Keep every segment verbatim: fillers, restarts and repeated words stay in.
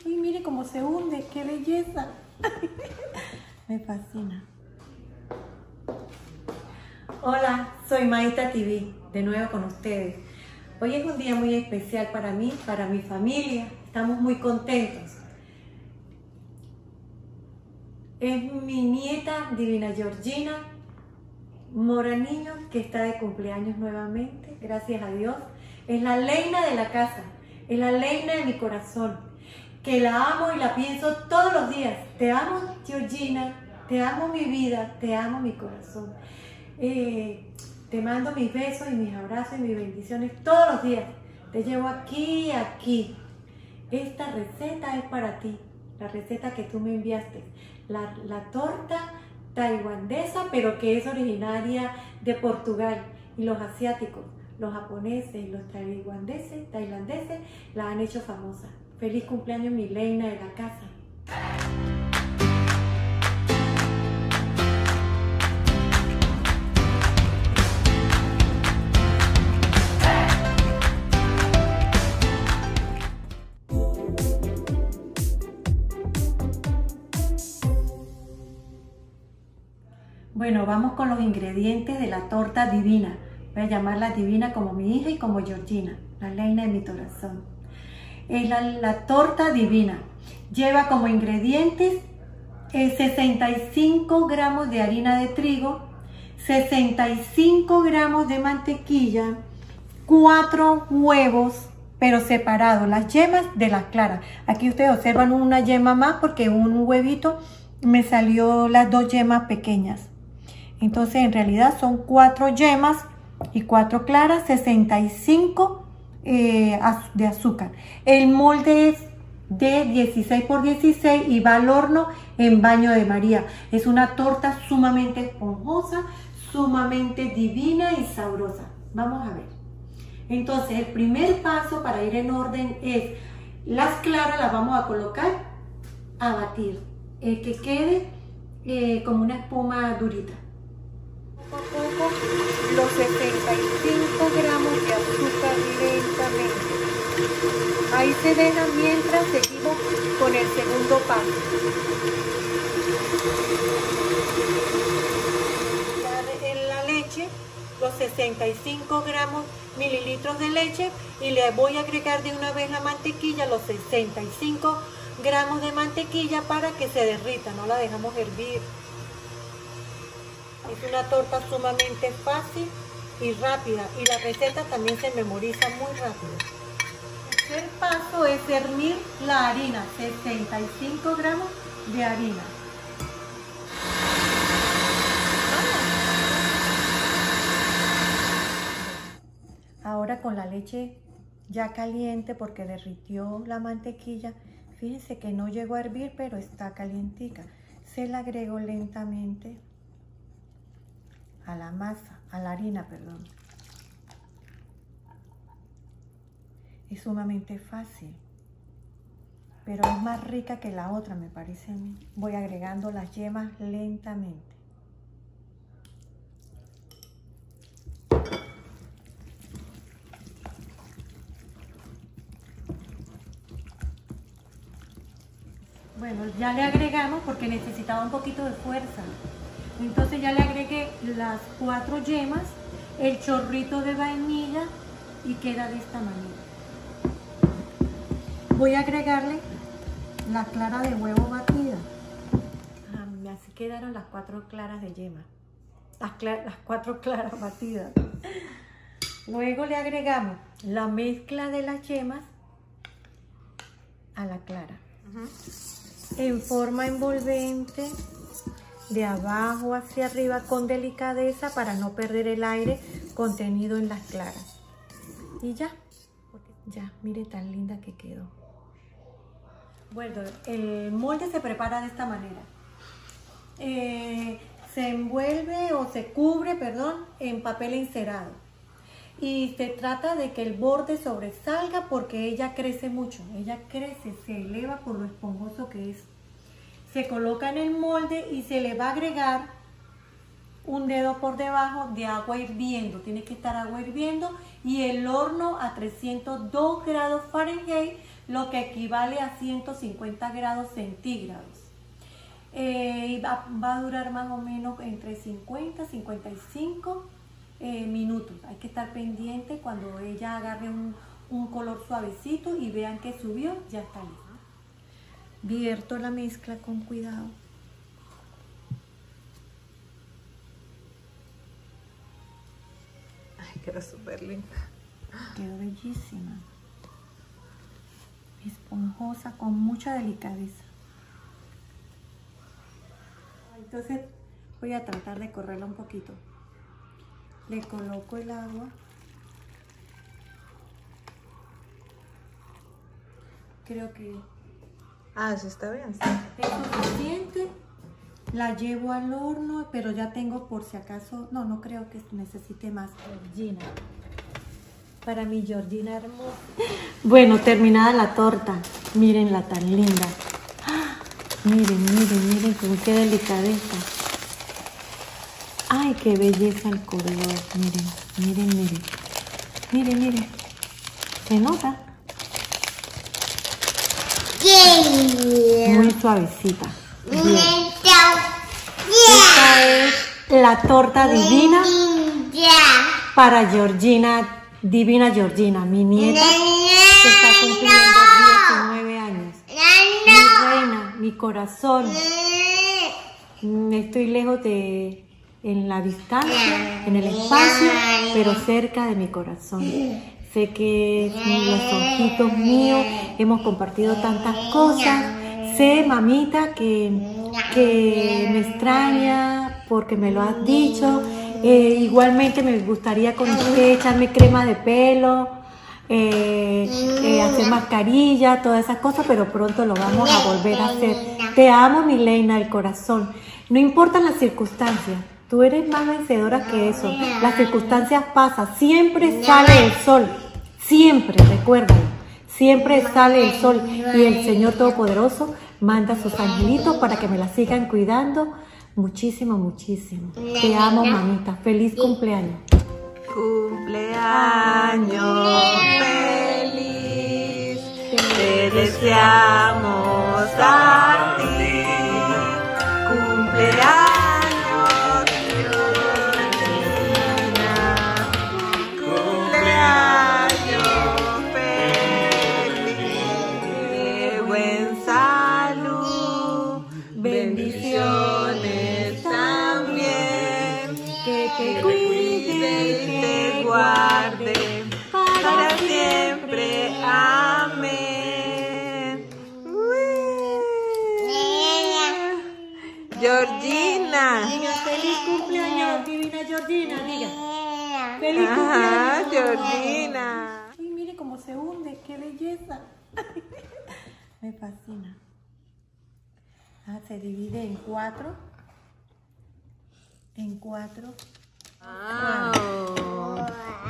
Uy, mire cómo se hunde, qué belleza. Me fascina. Hola, soy Maita T V, de nuevo con ustedes. Hoy es un día muy especial para mí, para mi familia. Estamos muy contentos. Es mi nieta Divina Georgina Moraniño, que está de cumpleaños nuevamente, gracias a Dios. Es la reina de la casa, es la reina de mi corazón, que la amo y la pienso todos los días. Te amo, Georgina, te amo mi vida, te amo mi corazón. Eh, te mando mis besos y mis abrazos y mis bendiciones todos los días. Te llevo aquí y aquí. Esta receta es para ti, la receta que tú me enviaste. La, la torta taiwanesa, pero que es originaria de Portugal. Y los asiáticos, los japoneses y los taiwaneses, tailandeses, la han hecho famosa. Feliz cumpleaños, mi reina de la casa. Bueno, vamos con los ingredientes de la torta divina. Voy a llamarla divina como mi hija y como Georgina, la reina de mi corazón. Es la, la torta divina. Lleva como ingredientes eh, sesenta y cinco gramos de harina de trigo, sesenta y cinco gramos de mantequilla, cuatro huevos, pero separados, las yemas de las claras. Aquí ustedes observan una yema más porque un huevito me salió las dos yemas pequeñas. Entonces en realidad son cuatro yemas y cuatro claras, sesenta y cinco eh, de azúcar. El molde es de dieciséis por dieciséis y va al horno en baño de María. Es una torta sumamente esponjosa, sumamente divina y sabrosa. Vamos a ver. Entonces el primer paso para ir en orden es las claras las vamos a colocar a batir, eh, que quede eh, como una espuma durita. Poco a poco los sesenta y cinco gramos de azúcar lentamente. Ahí se deja mientras seguimos con el segundo paso. En la leche, los sesenta y cinco gramos mililitros de leche, y le voy a agregar de una vez la mantequilla, los sesenta y cinco gramos de mantequilla para que se derrita, no la dejamos hervir. Es una torta sumamente fácil y rápida, y la receta también se memoriza muy rápido. El tercer paso es hervir la harina, sesenta y cinco gramos de harina. Ahora con la leche ya caliente porque derritió la mantequilla, fíjense que no llegó a hervir, pero está calientica. Se la agrego lentamente a la masa, a la harina, perdón. Es sumamente fácil, pero es más rica que la otra, me parece a mí. Voy agregando las yemas lentamente. Bueno, ya le agregamos porque necesitaba un poquito de fuerza. Entonces ya le agregué las cuatro yemas, el chorrito de vainilla y queda de esta manera. Voy a agregarle la clara de huevo batida. Ah, así quedaron las cuatro claras de yema. Las, las cuatro claras batidas. Luego le agregamos la mezcla de las yemas a la clara. Uh-huh. En forma envolvente, de abajo hacia arriba con delicadeza para no perder el aire contenido en las claras. Y ya, ya, mire tan linda que quedó. Bueno, el molde se prepara de esta manera. Eh, se envuelve o se cubre, perdón, en papel encerado. Y se trata de que el borde sobresalga porque ella crece mucho. Ella crece, se eleva por lo esponjoso que es. Se coloca en el molde y se le va a agregar un dedo por debajo de agua hirviendo. Tiene que estar agua hirviendo y el horno a trescientos dos grados Fahrenheit lo que equivale a ciento cincuenta grados centígrados. Eh, y va, va a durar más o menos entre cincuenta y cincuenta y cinco eh, minutos. Hay que estar pendiente cuando ella agarre un, un color suavecito y vean que subió, ya está lista. Vierto la mezcla con cuidado. Ay, quedó súper linda. Quedó bellísima. Esponjosa, con mucha delicadeza. Entonces voy a tratar de correrla un poquito. Le coloco el agua. Creo que Ah, sí está bien. es suficiente. La llevo al horno, pero ya tengo por si acaso, no, no creo que necesite más. Georgina. Para mi Georgina hermosa. Bueno, terminada la torta. Mírenla tan linda. ¡Ah! Miren, miren, miren con qué delicadeza. Ay, qué belleza el color. Miren, miren, miren. Miren, miren. ¿Se nota? Muy suavecita. Bien. Esta es la torta divina para Georgina, divina Georgina, mi nieta, que está cumpliendo diecinueve años. Mi reina, mi corazón. Estoy lejos de, en la distancia, en el espacio, pero cerca de mi corazón. Sé que los ojitos míos hemos compartido tantas cosas. Sé, mamita, que, que me extraña porque me lo has dicho. Eh, igualmente me gustaría conocer, echarme crema de pelo, eh, eh, hacer mascarilla, todas esas cosas, pero pronto lo vamos a volver a hacer. Te amo, mi Leina del corazón. No importan las circunstancias, tú eres más vencedora que eso. Las circunstancias pasan, siempre sale el sol, siempre, recuérdalo. Siempre sale el sol y el Señor Todopoderoso manda a sus angelitos para que me la sigan cuidando muchísimo, muchísimo. Te amo, mamita. Feliz cumpleaños. Cumpleaños feliz, te deseamos a ti. Cumpleaños. Bendiciones también, que te cuide y te guarde para siempre. Amén. Georgina. Diga, feliz cumpleaños, divina Georgina, diga. Feliz Ajá, cumpleaños. Georgina. Uy, mire cómo se hunde, qué belleza. Me fascina. Ah, se divide en cuatro. En cuatro. Wow.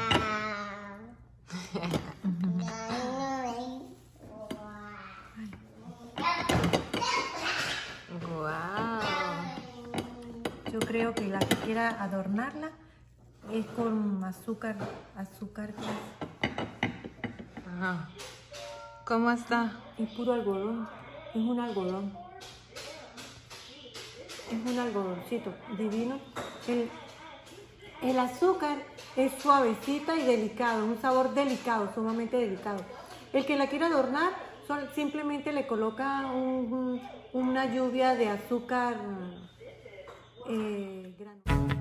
Wow. Yo creo que la que quiera adornarla es con azúcar, azúcar Ajá. ¿Cómo está? es puro algodón, es un algodón. Es un algodoncito divino. El, el azúcar es suavecita y delicado, un sabor delicado, sumamente delicado. El que la quiera adornar, son, simplemente le coloca un, un, una lluvia de azúcar eh, grande.